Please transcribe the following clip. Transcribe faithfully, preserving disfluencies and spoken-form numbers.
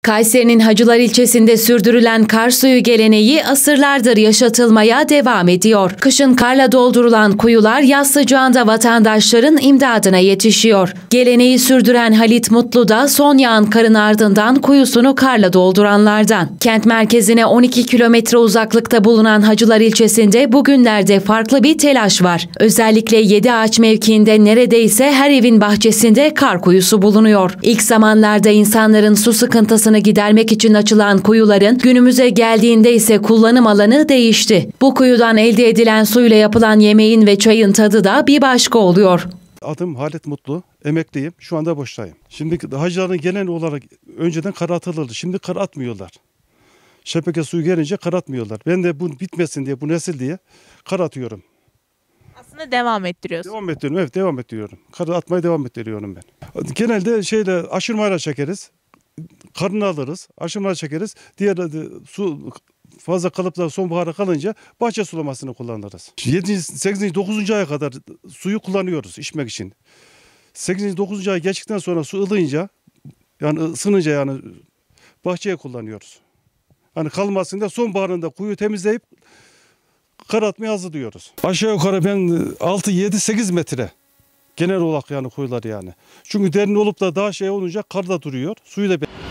Kayseri'nin Hacılar ilçesinde sürdürülen kar suyu geleneği asırlardır yaşatılmaya devam ediyor. Kışın karla doldurulan kuyular yaz sıcağında vatandaşların imdadına yetişiyor. Geleneği sürdüren Halit Mutlu da son yağan karın ardından kuyusunu karla dolduranlardan. Kent merkezine on iki kilometre uzaklıkta bulunan Hacılar ilçesinde bugünlerde farklı bir telaş var. Özellikle Yediağaç mevkiinde neredeyse her evin bahçesinde kar kuyusu bulunuyor. İlk zamanlarda insanların su sıkıntısını gidermek için açılan kuyuların günümüze geldiğinde ise kullanım alanı değişti. Bu kuyudan elde edilen suyla yapılan yemeğin ve çayın tadı da bir başka oluyor. Adım Halit Mutlu, emekliyim. Şu anda boştayım. Şimdi hacıların gelen olarak önceden kar atılırdı. Şimdi kar atmıyorlar. Şebeke suyu gelince kar atmıyorlar. Ben de bu bitmesin diye, bu nesil diye kar atıyorum. Aslında devam ettiriyorsun. Devam ettiriyorum, evet devam ettiriyorum. Kar atmaya devam ettiriyorum ben. Genelde şeyle aşırmayla çekeriz. Karını alırız, aşırmayla çekeriz. Diğer su fazla kalıp da sonbahara kalınca bahçe sulamasını kullanırız. yedinci, sekizinci, dokuzuncu aya kadar suyu kullanıyoruz içmek için. sekizinci, dokuzuncu ay geçtikten sonra su ılıyınca, yani ısınınca yani bahçeye kullanıyoruz. Hani kalmasın da sonbaharında kuyu temizleyip kar atmaya hazırlıyoruz. Aşağı yukarı ben altı, yedi, sekiz metre genel olarak yani kuyular yani. Çünkü derin olup da daha şey olunca kar da duruyor, suyu da